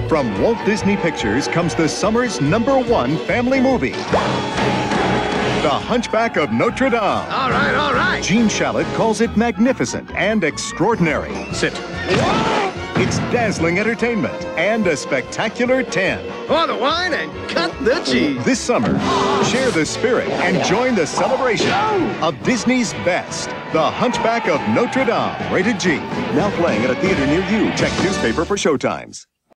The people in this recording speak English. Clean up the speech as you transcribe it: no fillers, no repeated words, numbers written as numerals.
From Walt Disney Pictures comes the summer's #1 family movie, The Hunchback of Notre Dame. All right, all right. Gene Shalit calls it magnificent and extraordinary. Sit. It's dazzling entertainment and a spectacular 10. Pour the wine and cut the cheese. This summer, share the spirit and join the celebration of Disney's best. The Hunchback of Notre Dame, rated G. Now playing at a theater near you. Check newspaper for showtimes.